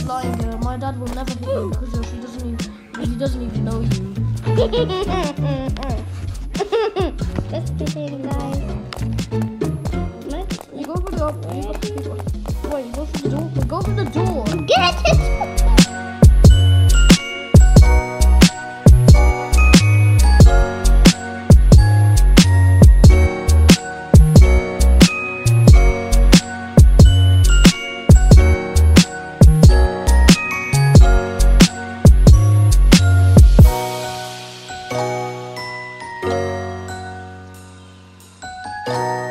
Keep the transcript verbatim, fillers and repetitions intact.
lying. Uh, my dad will never hit you because uh, she doesn't even, he doesn't even know you. Just kidding, guys. You go for the door. Wait, go for the door. Go for the door. Get it! Bye.